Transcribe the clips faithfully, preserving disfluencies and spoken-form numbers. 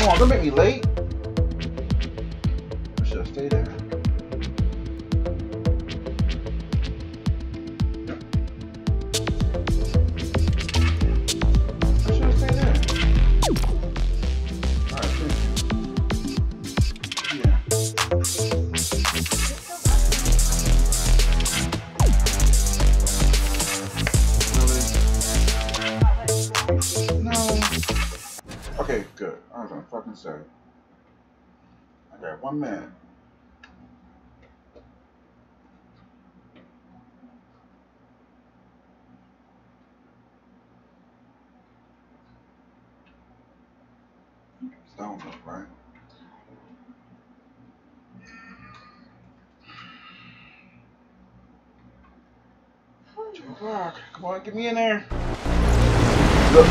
Come on, don't make me late. I should have stayed there. I should have stayed there. Alright, thank you. Yeah. Really? No. Okay, good. I was gonna fucking say. I got one minute. Don't look right. Two o'clock. Come on, get me in there. Look.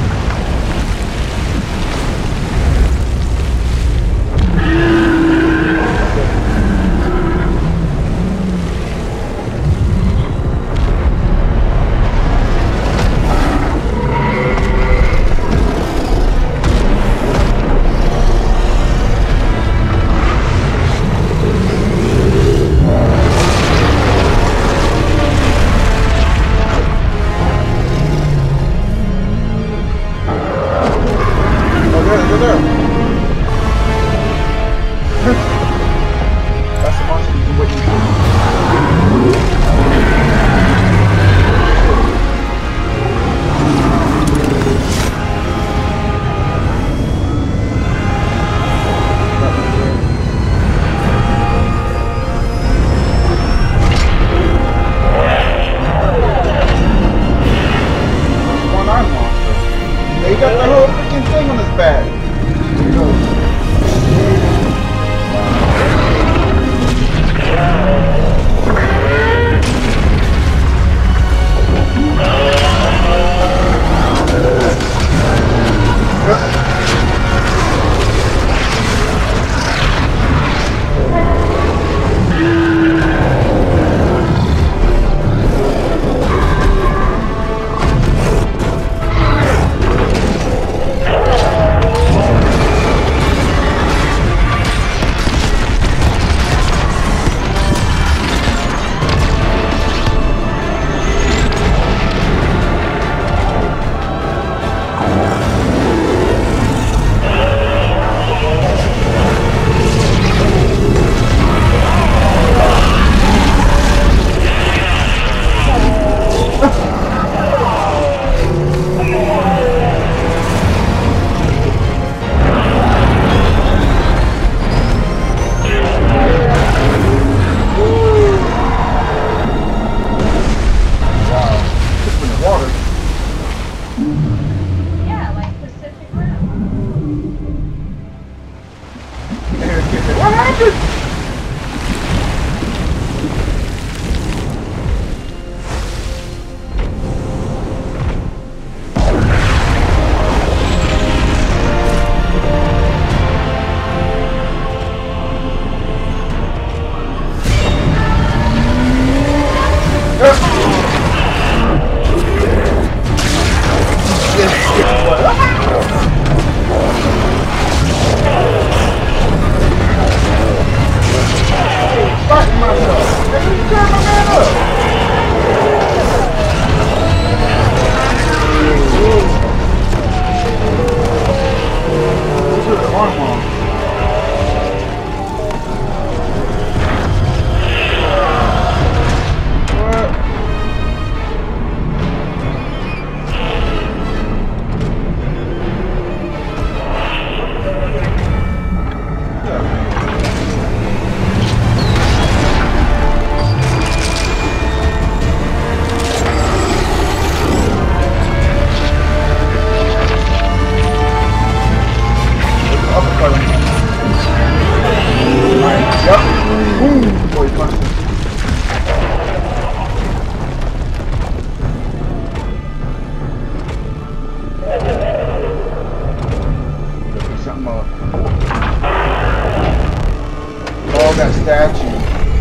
That statue.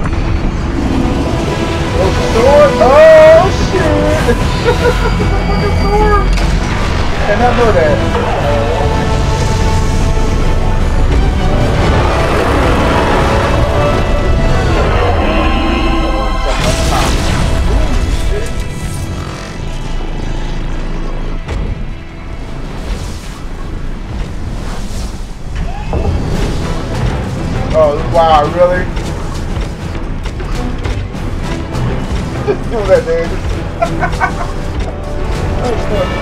Oh, sword! Oh, shit! Fucking sword! And I know that. Oh, wow, really? Do that, dude. That's funny.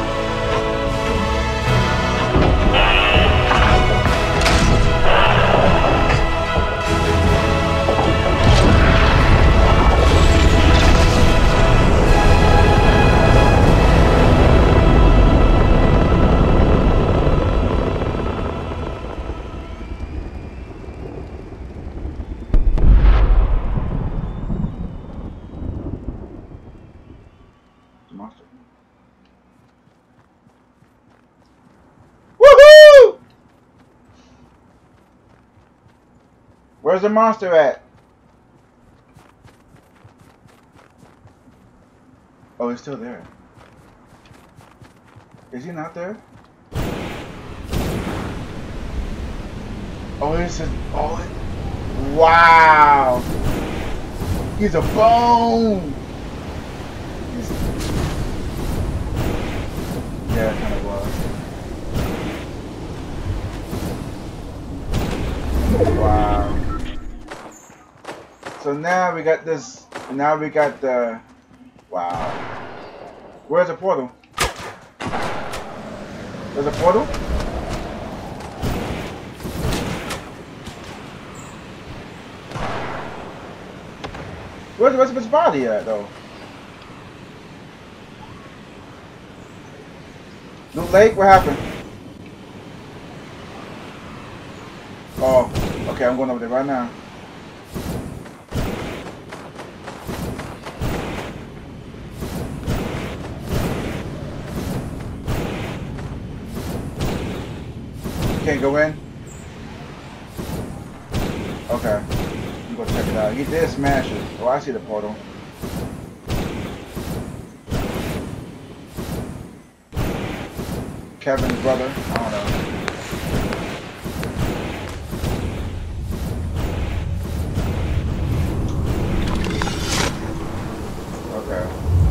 Monster. Woohoo! Where's the monster at? Oh, he's still there. Is he not there? Oh, this is. Oh, it, wow! He's a bone! He's, yeah, it kind of was. Wow. So now we got this. Now we got the. Wow. Where's the portal? There's a portal? Where's the rest of his body at, though? Loot Lake? What happened? Oh, okay, I'm going over there right now. Can't go in? Okay. I'm gonna check it out. He did smash it. Oh, I see the portal. Kevin's brother. I don't know. Okay.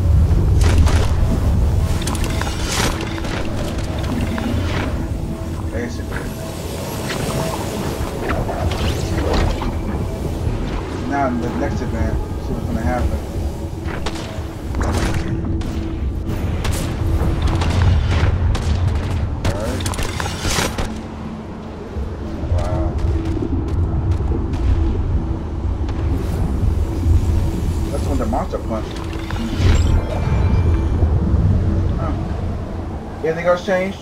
Basically. Now in the next event, see what's gonna happen. Alright. Wow. That's when the monster punched. Huh. Anything else changed?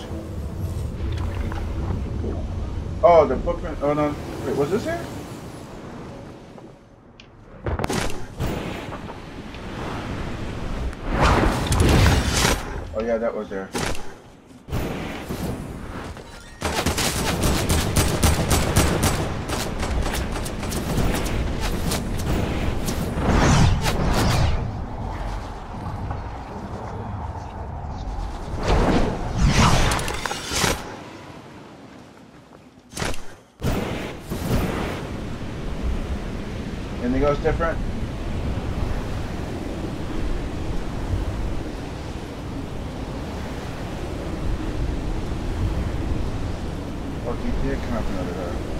Oh, the footprint. Oh no. Wait, was this here? Oh yeah, that was there. Anything else different? Oh, he did come up another door.